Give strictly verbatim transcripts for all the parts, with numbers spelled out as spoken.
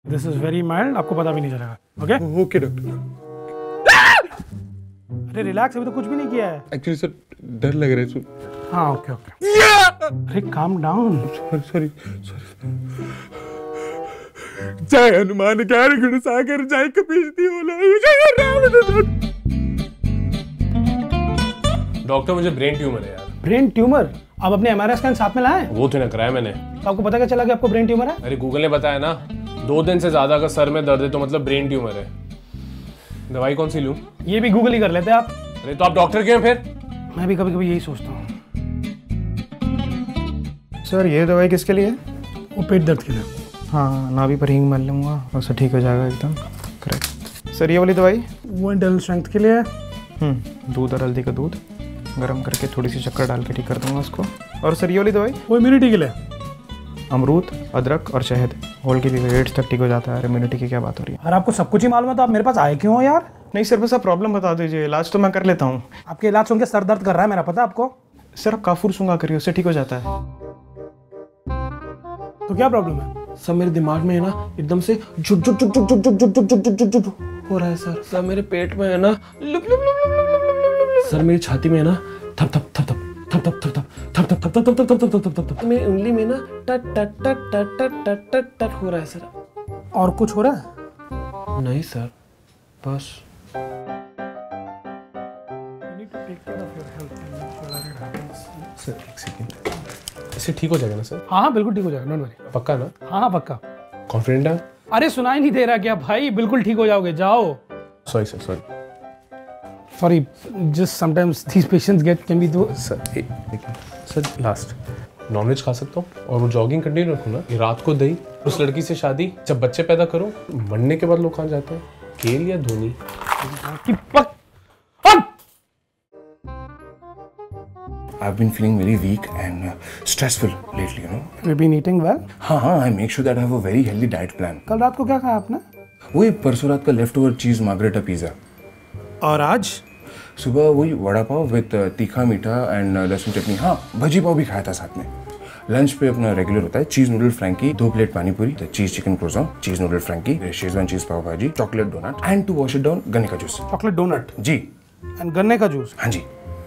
This is very mild, आपको पता भी नहीं चलेगा। Okay okay doctor. अरे रिलैक्स, अभी तो कुछ भी नहीं किया है। एक्चुअली सर डर लग रहा है सर। हाँ ओके ओके। अरे calm down. Sorry sorry sorry. जय हनुमान ज्ञान गुण सागर, जय कपीश तिहुलो। डॉक्टर मुझे ब्रेन ट्यूमर है यार। Brain tumour? आप अपने एमआरआई स्कैन साथ में लाए? वो तो ना कराया मैंने। तो आपको पता क्या चला कि आपको ब्रेन ट्यूमर है? अरे गूगल ने बताया ना, दो दिन से ज्यादा का सर में दर्द है तो मतलब ब्रेन ट्यूमर है। दवाई कौन सी लूं? ये भी गूगल ही कर लेते आप। अरे तो आप डॉक्टर क्यों फिर? मैं भी कभी कभी यही सोचता हूँ। सर ये दवाई किसके लिए है? वो पेट दर्द के लिए। हाँ, नाभि पर हींग मल लूँगा और सब ठीक हो जाएगा एकदम। करेक्ट। सर ये वाली दवाई? वो इंटरनल स्ट्रेंथ के लिए है। हम्म दूध और हल्दी का दूध गरम करके थोड़ी सी शक्कर डाल के ठीक कर दूंगा उसको। और सर ये वाली दवाई? वो इम्यूनिटी के लिए। अमरूद, अदरक और शहद, होल की एड्स तक ठीक हो जाता है। इम्यूनिटी की क्या बात हो रही है? और आपको सब कुछ ही मालूम है तो आप मेरे पास आए क्यों हो यार? नहीं सर, बस आप प्रॉब्लम बता दीजिए, इलाज तो मैं कर लेता हूँ। आपके इलाज सुन के सर दर्द कर रहा है मेरा, पता है आपको? सर आप काफूर सूंघा करिए, उससे ठीक हो जाता है। तो क्या प्रॉब्लम है? सर मेरे दिमाग में है ना एकदम से झुट झुट झुट झुट झुट झुट झुट झुट झुट झुट हो रहा है सर। सर मेरे पेट में है ना लुप लुप लुप लुप लुप लुप लुप। सर मेरी छाती में है ना थप थप थप थप थप थप थप थप थप थप थप थप थप थप थप थप थप। मेरी उंगली में ना टट टट टट टट टट टट टट हो रहा है सर। और कुछ हो रहा है? नहीं सर, बस। सर एक सेकंड, इससे ठीक हो जाएगा ना सर? हाँ हाँ बिल्कुल ठीक हो जाएगा, डोंट वरी। पक्का ना? हाँ हाँ पक्का। कॉन्फिडेंट है? अरे सुनाई नहीं दे रहा क्या भाई? बिल्कुल ठीक हो जाओगे, जाओ। Sorry sir, sorry sorry, just sometimes these patients get can be do. Sir एक सर लास्ट, नॉनवेज खा सकता हूँ और वो जॉगिंग कंटिन्यू रखूँ ना? ये रात को दही, उस लड़की से शादी, जब बच्चे पैदा करो, मरने के बाद लोग कहाँ जाते हैं? केल या Dhoni? I've been feeling very weak and uh, stressful lately, you know. You've been eating well? हाँ हाँ, I make sure that I have a very healthy diet plan. कल रात को क्या खाया आपने? वही परसों रात का leftover cheese margherita pizza. और आज? सुबह वही वड़ा पाव विद तीखा मीठा एंड लहसुन चटनी। हाँ, भजी पाव भी खाया था साथ में। लंच पे अपना रेगुलर होता है चीज नूडल फ्रैंकी, दो प्लेट पानी पूरी, चीज चिकन क्रोज़ॉन, चीज noodle Frankie, Schezwan cheese pav bhaji, chocolate donut and to wash it down गन्ने का जूस। Chocolate donut? जी। एंड गन्ने का जूस? हाँ जी।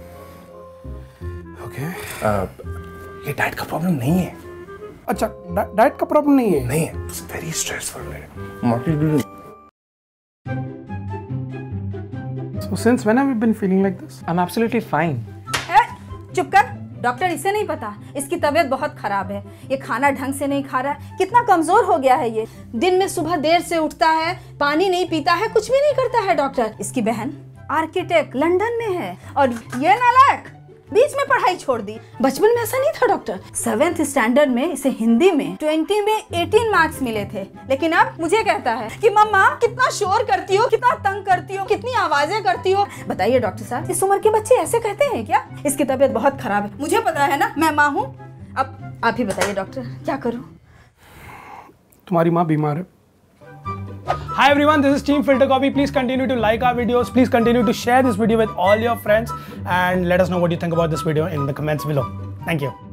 ओके। ये डाइट का प्रॉब्लम नहीं है। अच्छा, डाइट का प्रॉब्लम नहीं है? नहीं है, इट्स वेरी स्ट्रेसफुल मेरे। So since when have you been feeling like this? I'm absolutely fine. चुप कर, डॉक्टर इसे नहीं पता इसकी तबीयत बहुत खराब है। ये खाना ढंग से नहीं खा रहा है, कितना कमजोर हो गया है ये। दिन में सुबह देर से उठता है, पानी नहीं पीता है, कुछ भी नहीं करता है। डॉक्टर, इसकी बहन आर्किटेक्ट लंदन में है और ये नालायक बीच में पढ़ाई छोड़ दी। बचपन में ऐसा नहीं था डॉक्टर। सेवेंथ स्टैंडर्ड में इसे हिंदी में ट्वेंटी में एटीन मार्क्स मिले थे, लेकिन अब मुझे कहता है कि मम्मा कितना शोर करती हो, कितना तंग करती हो, कितनी आवाजें करती हो। बताइए डॉक्टर साहब, इस उम्र के बच्चे ऐसे कहते हैं क्या? इसकी तबीयत बहुत खराब है, मुझे पता है ना, मैं माँ हूँ। अब आप ही बताइए डॉक्टर, क्या करूँ? तुम्हारी माँ बीमार है। Hi everyone, this is Team Filter Copy. Please continue to like our videos. Please continue to share this video with all your friends and let us know what you think about this video in the comments below. Thank you.